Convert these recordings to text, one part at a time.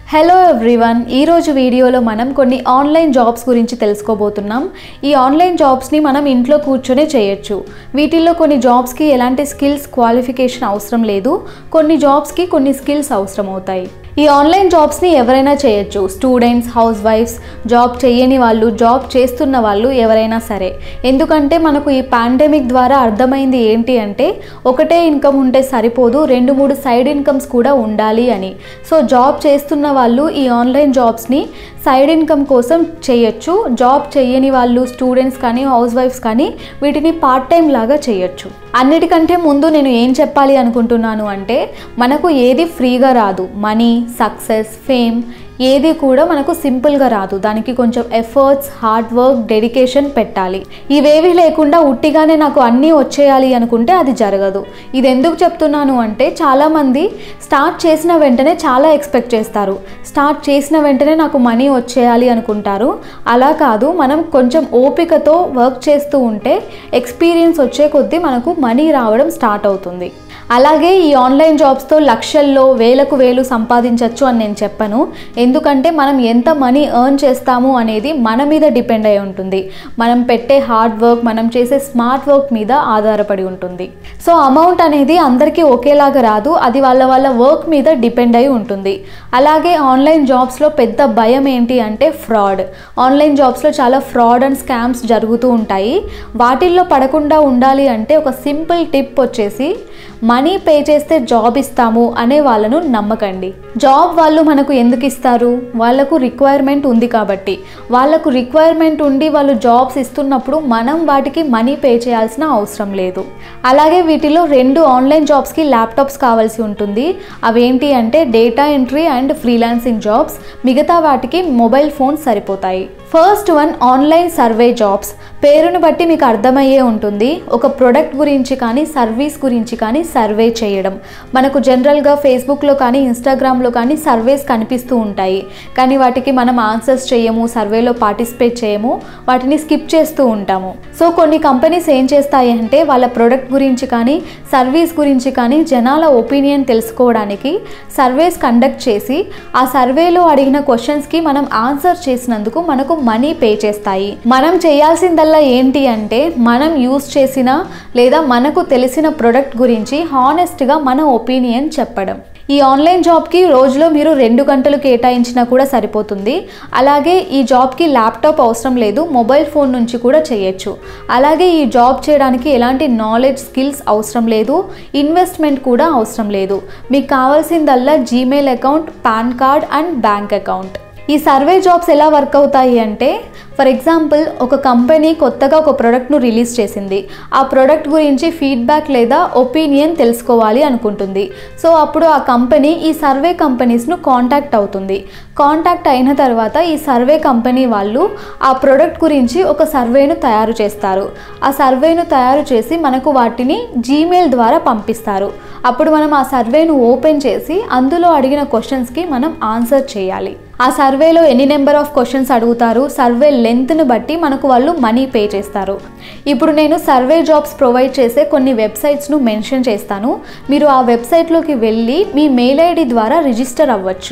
Hello everyone, ఈరోజు వీడియోలో మనం కొన్ని ఆన్లైన్ జాబ్స్ గురించి తెలుసుకోబోతున్నాం. ఈ ఆన్లైన్ జాబ్స్ని మనం ఇంట్లో కూర్చొనే చేయొచ్చు. వీటిల్లో కొన్ని జాబ్స్కి ఎలాంటి స్కిల్స్ క్వాలిఫికేషన్ అవసరం లేదు, కొన్ని జాబ్స్కి కొన్ని స్కిల్స్ అవసరం అవుతాయి. ఈ ఆన్లైన్ జాబ్స్ని ఎవరైనా చేయొచ్చు. స్టూడెంట్స్, హౌస్ వైఫ్స్, జాబ్ చేయని వాళ్ళు, జాబ్ చేస్తున్న వాళ్ళు ఎవరైనా సరే. ఎందుకంటే మనకు ఈ పాండమిక్ ద్వారా అర్థమైంది ఏంటి అంటే ఒకటే ఇన్కమ్ ఉంటే సరిపోదు, 2-3 సైడ్ ఇన్కమ్స్ కూడా ఉండాలి అని. సో జాబ్ చేస్తున్న వాళ్ళు ఈ ఆన్లైన్ జాబ్స్ని సైడ్ ఇన్కమ్ కోసం చేయొచ్చు. జాబ్ చేయని వాళ్ళు, స్టూడెంట్స్ కానీ హౌస్ వైఫ్స్ కానీ వీటిని పార్ట్ టైం లాగా చేయొచ్చు. అన్నిటికంటే ముందు నేను ఏం చెప్పాలి అనుకుంటున్నాను అంటే మనకు ఏది ఫ్రీగా రాదు. మనీ, సక్సెస్, ఫేమ్ ఏది కూడా మనకు సింపుల్గా రాదు. దానికి కొంచెం ఎఫర్ట్స్, హార్డ్ వర్క్, డెడికేషన్ పెట్టాలి. ఇవేవి లేకుండా ఉట్టిగానే నాకు అన్నీ వచ్చేయాలి అనుకుంటే అది జరగదు. ఇది ఎందుకు చెప్తున్నాను అంటే చాలామంది స్టార్ట్ చేసిన వెంటనే చాలా ఎక్స్పెక్ట్ చేస్తారు. స్టార్ట్ చేసిన వెంటనే నాకు మనీ వచ్చేయాలి అనుకుంటారు. అలా కాదు, మనం కొంచెం ఓపికతో వర్క్ చేస్తూ ఉంటే ఎక్స్పీరియన్స్ వచ్చే కొద్దీ మనకు మనీ రావడం స్టార్ట్ అవుతుంది. అలాగే ఈ ఆన్లైన్ జాబ్స్తో లక్షల్లో, వేలకు వేలు సంపాదించవచ్చు అని నేను చెప్పను. ఎందుకంటే మనం ఎంత మనీ ఎర్న్ చేస్తాము అనేది మన మీద డిపెండ్ అయి ఉంటుంది. మనం పెట్టే హార్డ్ వర్క్, మనం చేసే స్మార్ట్ వర్క్ మీద ఆధారపడి ఉంటుంది. సో అమౌంట్ అనేది అందరికీ ఒకేలాగా రాదు, అది వాళ్ళ వర్క్ మీద డిపెండ్ అయి ఉంటుంది. అలాగే ఆన్లైన్ జాబ్స్లో పెద్ద భయం ఏంటి అంటే ఫ్రాడ్. ఆన్లైన్ జాబ్స్లో చాలా ఫ్రాడ్ అండ్ స్కామ్స్ జరుగుతూ ఉంటాయి. వాటిల్లో పడకుండా ఉండాలి అంటే ఒక సింపుల్ టిప్ వచ్చేసి మనీ పే చేస్తే జాబ్ ఇస్తాము అనే వాళ్ళను నమ్మకండి. జాబ్ వాళ్ళు మనకు ఎందుకు ఇస్తారు? వాళ్ళకు రిక్వైర్మెంట్ ఉంది కాబట్టి. వాళ్ళకు రిక్వైర్మెంట్ ఉండి వాళ్ళు జాబ్స్ ఇస్తున్నప్పుడు మనం వాటికి మనీ పే చేయాల్సిన అవసరం లేదు. అలాగే వీటిలో 2 ఆన్లైన్ జాబ్స్కి ల్యాప్టాప్స్ కావాల్సి ఉంటుంది. అవేంటి అంటే data entry and freelancing jobs. మిగతా వాటికి మొబైల్ ఫోన్స్ సరిపోతాయి. First one online survey jobs. పేరును బట్టి మీకు అర్థమయ్యే ఉంటుంది. ఒక ప్రోడక్ట్ గురించి కానీ, సర్వీస్ గురించి కానీ సర్వే చేయడం. మనకు జనరల్గా ఫేస్బుక్లో కానీ, ఇన్స్టాగ్రామ్లో కానీ సర్వేస్ కనిపిస్తూ ఉంటాయి. కానీ వాటికి మనం ఆన్సర్స్ చేయము, సర్వేలో పార్టిసిపేట్ చేయము, వాటిని స్కిప్ చేస్తూ ఉంటాము. సో కొన్ని కంపెనీస్ ఏం చేస్తాయి అంటే వాళ్ళ ప్రోడక్ట్ గురించి కానీ, సర్వీస్ గురించి కానీ జనాల ఒపీనియన్ తెలుసుకోవడానికి సర్వేస్ కండక్ట్ చేసి ఆ సర్వేలో అడిగిన క్వశ్చన్స్కి మనం ఆన్సర్ చేసినందుకు మనకు మనీ పే చేస్తాయి. మనం చేయాల్సిందల్లా ఏంటి అంటే మనం యూజ్ చేసిన లేదా మనకు తెలిసిన ప్రోడక్ట్ గురించి హానెస్ట్గా మన ఒపీనియన్ చెప్పడం. ఈ ఆన్లైన్ జాబ్కి రోజులో మీరు 2 గంటలు కేటాయించినా కూడా సరిపోతుంది. అలాగే ఈ జాబ్కి ల్యాప్టాప్ అవసరం లేదు, మొబైల్ ఫోన్ నుంచి కూడా చేయొచ్చు. అలాగే ఈ జాబ్ చేయడానికి ఎలాంటి నాలెడ్జ్, స్కిల్స్ అవసరం లేదు, ఇన్వెస్ట్మెంట్ కూడా అవసరం లేదు. మీకు కావాల్సిందల్లా Gmail account, PAN card and bank account. ఈ సర్వే జాబ్స్ ఎలా వర్క్ అవుతాయి అంటే ఫర్ ఎగ్జాంపుల్ ఒక కంపెనీ కొత్తగా ఒక ప్రోడక్ట్ను రిలీజ్ చేసింది. ఆ ప్రోడక్ట్ గురించి ఫీడ్బ్యాక్ లేదా ఒపీనియన్ తెలుసుకోవాలి అనుకుంటుంది. సో అప్పుడు ఆ కంపెనీ ఈ సర్వే కంపెనీస్ను కాంటాక్ట్ అవుతుంది. కాంటాక్ట్ అయిన తర్వాత ఈ సర్వే కంపెనీ వాళ్ళు ఆ ప్రోడక్ట్ గురించి ఒక సర్వేను తయారు చేస్తారు. ఆ సర్వేను తయారు చేసి మనకు వాటిని జీమెయిల్ ద్వారా పంపిస్తారు. అప్పుడు మనం ఆ సర్వేను ఓపెన్ చేసి అందులో అడిగిన క్వశ్చన్స్కి మనం ఆన్సర్ చేయాలి. ఆ సర్వేలో ఎన్ని నెంబర్ ఆఫ్ క్వశ్చన్స్ అడుగుతారు, సర్వే లెంత్ని బట్టి మనకు వాళ్ళు మనీ పే చేస్తారు. ఇప్పుడు నేను సర్వే జాబ్స్ ప్రొవైడ్ చేసే కొన్ని వెబ్సైట్స్ను మెన్షన్ చేస్తాను. మీరు ఆ వెబ్సైట్లోకి వెళ్ళి మీ మెయిల్ ఐడి ద్వారా రిజిస్టర్ అవ్వచ్చు.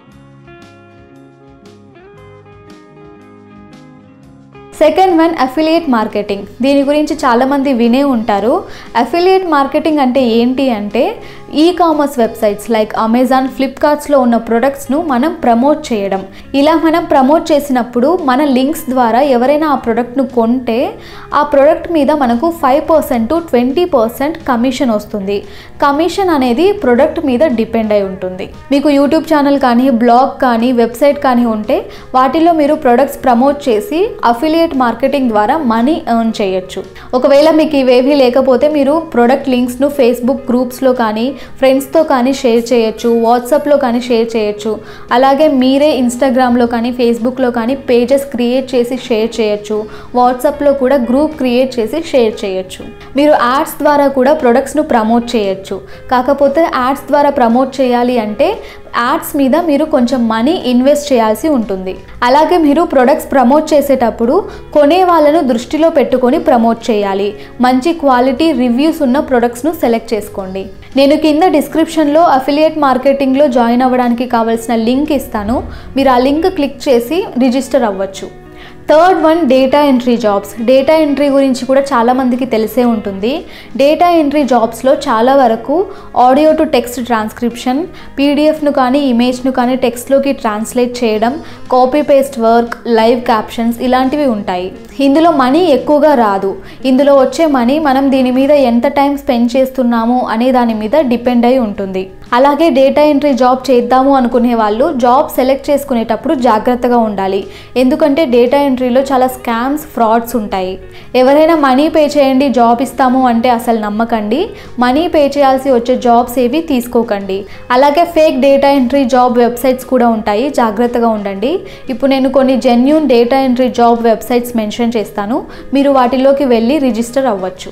Second one affiliate marketing. దీని గురించి చాలామంది వినే ఉంటారు. అఫిలియేట్ మార్కెటింగ్ అంటే ఏంటి అంటే కామర్స్ వెబ్సైట్స్ లైక్ అమెజాన్, ఫ్లిప్కార్ట్స్లో ఉన్న ప్రొడక్ట్స్ను మనం ప్రమోట్ చేయడం. ఇలా మనం ప్రమోట్ చేసినప్పుడు మన లింక్స్ ద్వారా ఎవరైనా ఆ ప్రోడక్ట్ను కొంటే ఆ ప్రోడక్ట్ మీద మనకు 5% to 20% కమిషన్ వస్తుంది. కమిషన్ అనేది ప్రోడక్ట్ మీద డిపెండ్ అయి ఉంటుంది. మీకు యూట్యూబ్ ఛానల్ కానీ, బ్లాగ్ కానీ, వెబ్సైట్ కానీ ఉంటే వాటిలో మీరు ప్రొడక్ట్స్ ప్రమోట్ చేసి అఫిలియేట్ మార్కెటింగ్ ద్వారా మనీ ఎర్న్ చేయొచ్చు. ఒకవేళ మీకు ఇవేవి లేకపోతే మీరు ప్రొడక్ట్ లింక్స్ను ఫేస్బుక్ గ్రూప్స్లో కానీ, ఫ్రెండ్స్తో కానీ షేర్ చేయొచ్చు, వాట్సాప్లో కానీ షేర్ చేయొచ్చు. అలాగే మీరే ఇన్స్టాగ్రామ్లో కానీ, ఫేస్బుక్లో కానీ పేజెస్ క్రియేట్ చేసి షేర్ చేయొచ్చు. వాట్సాప్లో కూడా గ్రూప్ క్రియేట్ చేసి షేర్ చేయొచ్చు. మీరు యాడ్స్ ద్వారా కూడా ప్రొడక్ట్స్ను ప్రమోట్ చేయొచ్చు. కాకపోతే యాడ్స్ ద్వారా ప్రమోట్ చేయాలి అంటే యాడ్స్ మీద మీరు కొంచెం మనీ ఇన్వెస్ట్ చేయాల్సి ఉంటుంది. అలాగే మీరు ప్రొడక్ట్స్ ప్రమోట్ చేసేటప్పుడు కొనే వాళ్ళను దృష్టిలో పెట్టుకొని ప్రమోట్ చేయాలి. మంచి క్వాలిటీ రివ్యూస్ ఉన్న ప్రొడక్ట్స్ను సెలెక్ట్ చేసుకోండి. నేను కింద డిస్క్రిప్షన్లో అఫిలియేట్ మార్కెటింగ్లో జాయిన్ అవ్వడానికి కావాల్సిన లింక్ ఇస్తాను. మీరు ఆ లింక్ క్లిక్ చేసి రిజిస్టర్ అవ్వచ్చు. Third one, data entry jobs. Data entry గురించి కూడా చాలామందికి తెలిసే ఉంటుంది. డేటా ఎంట్రీ జాబ్స్లో చాలా వరకు ఆడియో టు టెక్స్ట్ ట్రాన్స్క్రిప్షన్, పీడిఎఫ్ను కానీ ఇమేజ్ను కానీ టెక్స్ట్లోకి ట్రాన్స్లేట్ చేయడం, copy paste work, live captions ఇలాంటివి ఉంటాయి. ఇందులో మనీ ఎక్కువగా రాదు. ఇందులో వచ్చే మనీ మనం దీని మీద ఎంత టైం స్పెండ్ చేస్తున్నాము అనే దాని మీద డిపెండ్ అయి ఉంటుంది. అలాగే డేటా ఎంట్రీ జాబ్ చేద్దాము అనుకునే వాళ్ళు జాబ్ సెలెక్ట్ చేసుకునేటప్పుడు జాగ్రత్తగా ఉండాలి. ఎందుకంటే డేటా ఎంట్రీలో చాలా స్కామ్స్, ఫ్రాడ్స్ ఉంటాయి. ఎవరైనా మనీ పే చేయండి జాబ్ ఇస్తాము అంటే అసలు నమ్మకండి. మనీ పే చేయాల్సి వచ్చే జాబ్స్ ఏవి తీసుకోకండి. అలాగే fake data entry job websites కూడా ఉంటాయి, జాగ్రత్తగా ఉండండి. ఇప్పుడు నేను కొన్ని genuine data entry job websites mention చేస్తాను. మీరు వాటిలోకి వెళ్ళి రిజిస్టర్ అవ్వచ్చు.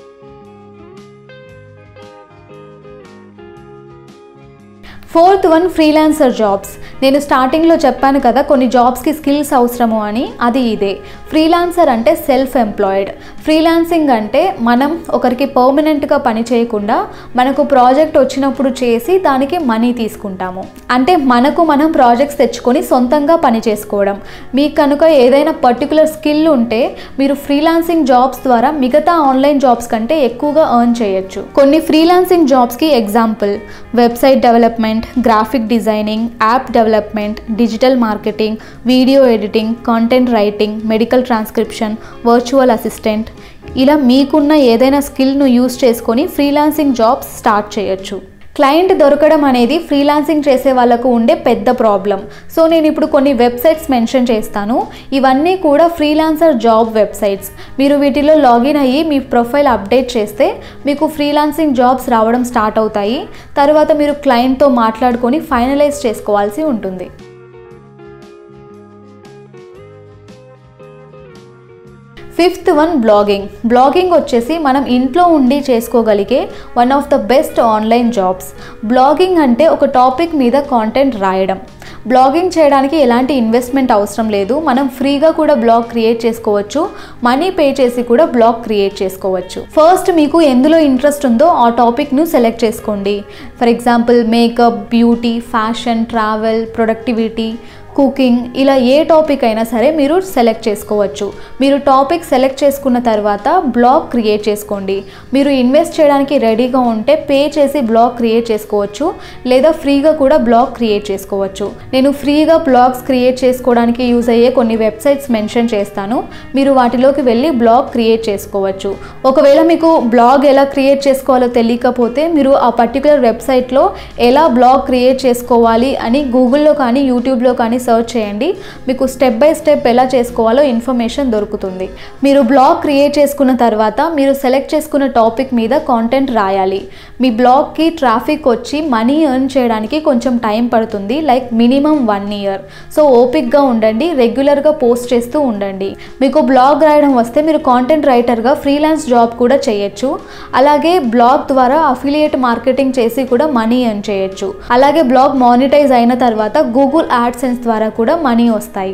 Fourth one, freelancer jobs. నేను స్టార్టింగ్లో చెప్పాను కదా కొన్ని జాబ్స్కి స్కిల్స్ అవసరము అని, అది ఇదే. ఫ్రీలాన్సర్ అంటే సెల్ఫ్ ఎంప్లాయిడ్. ఫ్రీలాన్సింగ్ అంటే మనం ఒకరికి పర్మనెంట్గా పని చేయకుండా మనకు ప్రాజెక్ట్ వచ్చినప్పుడు చేసి దానికి మనీ తీసుకుంటాము. అంటే మనకు మనం ప్రాజెక్ట్స్ తెచ్చుకొని సొంతంగా పని చేసుకోవడం. మీకు కనుక ఏదైనా పర్టికులర్ స్కిల్ ఉంటే మీరు ఫ్రీలాన్సింగ్ జాబ్స్ ద్వారా మిగతా ఆన్లైన్ జాబ్స్ కంటే ఎక్కువగా ఎర్న్ చేయొచ్చు. కొన్ని ఫ్రీలాన్సింగ్ జాబ్స్కి example website development, graphic designing, app development, digital marketing, video editing, content writing, medical transcription, virtual assistant. ఇలా మీకున్న ఏదైనా స్కిల్ను యూస్ చేసుకొని ఫ్రీలాన్సింగ్ జాబ్స్ స్టార్ట్ చేయొచ్చు. క్లయింట్ దొరకడం అనేది ఫ్రీలాన్సింగ్ చేసే వాళ్ళకు ఉండే పెద్ద ప్రాబ్లం. సో నేను ఇప్పుడు కొన్ని వెబ్సైట్స్ మెన్షన్ చేస్తాను. ఇవన్నీ కూడా ఫ్రీలాన్సర్ జాబ్ వెబ్సైట్స్. మీరు వీటిలో లాగిన్ అయ్యి మీ ప్రొఫైల్ అప్డేట్ చేస్తే మీకు ఫ్రీలాన్సింగ్ జాబ్స్ రావడం స్టార్ట్ అవుతాయి. తర్వాత మీరు క్లయింట్తో మాట్లాడుకొని ఫైనలైజ్ చేసుకోవాల్సి ఉంటుంది. Fifth one, blogging. బ్లాగింగ్ వచ్చేసి మనం ఇంట్లో ఉండి చేసుకోగలిగే one of the best online jobs. Blogging అంటే ఒక టాపిక్ మీద కాంటెంట్ రాయడం. బ్లాగింగ్ చేయడానికి ఎలాంటి ఇన్వెస్ట్మెంట్ అవసరం లేదు. మనం ఫ్రీగా కూడా బ్లాగ్ క్రియేట్ చేసుకోవచ్చు, మనీ పే చేసి కూడా బ్లాగ్ క్రియేట్ చేసుకోవచ్చు. ఫస్ట్ మీకు ఎందులో ఇంట్రెస్ట్ ఉందో ఆ టాపిక్ను సెలెక్ట్ చేసుకోండి. For example makeup, beauty, fashion, travel, productivity, cooking, ఇలా ఏ టాపిక్ అయినా సరే మీరు సెలెక్ట్ చేసుకోవచ్చు. మీరు టాపిక్ సెలెక్ట్ చేసుకున్న తర్వాత బ్లాగ్ క్రియేట్ చేసుకోండి. మీరు ఇన్వెస్ట్ చేయడానికి రెడీగా ఉంటే పే చేసి బ్లాగ్ క్రియేట్ చేసుకోవచ్చు, లేదా ఫ్రీగా కూడా బ్లాగ్ క్రియేట్ చేసుకోవచ్చు. నేను ఫ్రీగా బ్లాగ్స్ క్రియేట్ చేసుకోవడానికి యూజ్ అయ్యే కొన్ని వెబ్సైట్స్ మెన్షన్ చేస్తాను. మీరు వాటిలోకి వెళ్ళి బ్లాగ్ క్రియేట్ చేసుకోవచ్చు. ఒకవేళ మీకు బ్లాగ్ ఎలా క్రియేట్ చేసుకోవాలో తెలియకపోతే మీరు ఆ పర్టికులర్ వెబ్సైట్లో ఎలా బ్లాగ్ క్రియేట్ చేసుకోవాలి అని గూగుల్లో కానీ యూట్యూబ్లో కానీ సర్చ్ చేయండి. మీకు స్టెప్ బై స్టెప్ ఎలా చేసుకోవాలో ఇన్ఫర్మేషన్ దొరుకుతుంది. మీరు బ్లాగ్ క్రియేట్ చేసుకున్న తర్వాత మీరు సెలెక్ట్ చేసుకున్న టాపిక్ మీద కాంటెంట్ రాయాలి. మీ బ్లాగ్కి ట్రాఫిక్ వచ్చి మనీ ఎర్న్ చేయడానికి కొంచెం టైం పడుతుంది, లైక్ మినిమం 1 year. సో ఓపిక్గా ఉండండి, రెగ్యులర్గా పోస్ట్ చేస్తూ ఉండండి. మీకు బ్లాగ్ రాయడం వస్తే మీరు కాంటెంట్ రైటర్గా ఫ్రీలాన్స్ జాబ్ కూడా చేయొచ్చు. అలాగే బ్లాగ్ ద్వారా అఫిలియేట్ మార్కెటింగ్ చేసి కూడా మనీ ఎర్న్ చేయొచ్చు. అలాగే బ్లాగ్ మానిటైజ్ అయిన తర్వాత గూగుల్ యాడ్సెన్స్ ద్వారా కూడా మనీ వస్తాయి.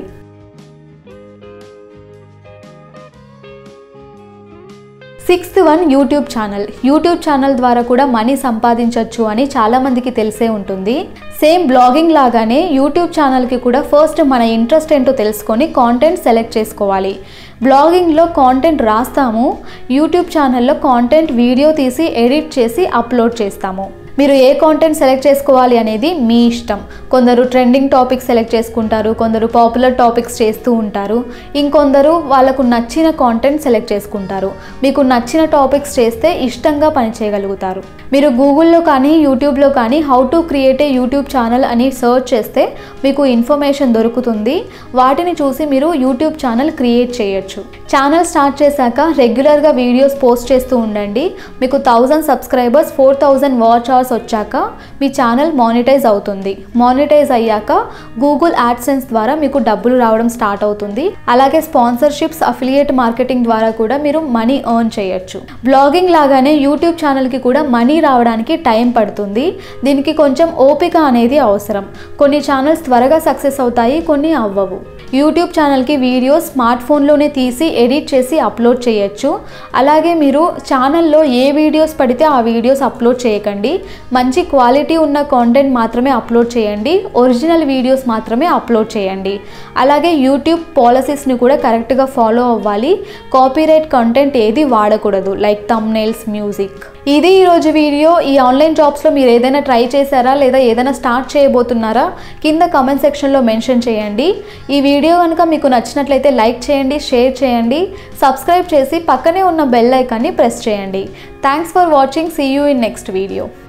Sixth one, YouTube channel. YouTube channel ద్వారా కూడా మనీ సంపాదించవచ్చు అని చాలామందికి తెలిసే ఉంటుంది. సేమ్ బ్లాగింగ్ లాగానే యూట్యూబ్ ఛానల్కి కూడా ఫస్ట్ మన ఇంట్రెస్ట్ ఏంటో తెలుసుకొని కాంటెంట్ సెలెక్ట్ చేసుకోవాలి. బ్లాగింగ్లో కాంటెంట్ రాస్తాము, యూట్యూబ్ ఛానల్లో కాంటెంట్ వీడియో తీసి ఎడిట్ చేసి అప్లోడ్ చేస్తాము. మీరు ఏ కాంటెంట్ సెలెక్ట్ చేసుకోవాలి అనేది మీ ఇష్టం. కొందరు ట్రెండింగ్ టాపిక్స్ సెలెక్ట్ చేసుకుంటారు, కొందరు పాపులర్ టాపిక్స్ చేస్తూ ఉంటారు, ఇంకొందరు వాళ్ళకు నచ్చిన కాంటెంట్ సెలెక్ట్ చేసుకుంటారు. మీకు నచ్చిన టాపిక్స్ చేస్తే ఇష్టంగా పని చేయగలుగుతారు. మీరు గూగుల్లో కానీ యూట్యూబ్లో కానీ how to create a YouTube channel అని సర్చ్ చేస్తే మీకు ఇన్ఫర్మేషన్ దొరుకుతుంది. వాటిని చూసి మీరు యూట్యూబ్ ఛానల్ క్రియేట్ చేయొచ్చు. ఛానల్ స్టార్ట్ చేశాక రెగ్యులర్గా వీడియోస్ పోస్ట్ చేస్తూ ఉండండి. మీకు 1000 సబ్స్క్రైబర్స్, 4000 వాచ్ అవర్స్ వచ్చాక మీ ఛానల్ మానిటైజ్ అవుతుంది. మానిటైజ్ అయ్యాక గూగుల్ యాడ్సెన్స్ ద్వారా మీకు డబ్బులు రావడం స్టార్ట్ అవుతుంది. అలాగే స్పాన్సర్షిప్స్, అఫిలియేట్ మార్కెటింగ్ ద్వారా కూడా మీరు మనీ ఎర్న్ చేయొచ్చు. బ్లాగింగ్ లాగానే యూట్యూబ్ ఛానల్కి కూడా మనీ రావడానికి టైం పడుతుంది. దీనికి కొంచెం ఓపిక అనేది అవసరం. కొన్ని ఛానల్స్ త్వరగా సక్సెస్ అవుతాయి, కొన్ని అవ్వవు. యూట్యూబ్ ఛానల్కి వీడియోస్ స్మార్ట్ ఫోన్లోనే తీసి ఎడిట్ చేసి అప్లోడ్ చేయొచ్చు. అలాగే మీరు ఛానల్లో ఏ వీడియోస్ పడితే ఆ వీడియోస్ అప్లోడ్ చేయకండి. మంచి క్వాలిటీ ఉన్న కాంటెంట్ మాత్రమే అప్లోడ్ చేయండి. ఒరిజినల్ వీడియోస్ మాత్రమే అప్లోడ్ చేయండి. అలాగే యూట్యూబ్ పాలసీస్ని కూడా కరెక్ట్గా ఫాలో అవ్వాలి. కాపీరైట్ కంటెంట్ ఏది వాడకూడదు, లైక్ థంబ్నెయిల్స్, మ్యూజిక్. ఇది ఈరోజు వీడియో. ఈ ఆన్లైన్ జాబ్స్లో మీరు ఏదైనా ట్రై చేశారా లేదా ఏదైనా స్టార్ట్ చేయబోతున్నారా? కింద కామెంట్ సెక్షన్లో మెన్షన్ చేయండి. ఈ వీడియో కనుక మీకు నచ్చినట్లయితే లైక్ చేయండి, షేర్ చేయండి, సబ్స్క్రైబ్ చేసి పక్కనే ఉన్న బెల్ ఐకాన్ని ప్రెస్ చేయండి. Thanks for watching. See you in next video.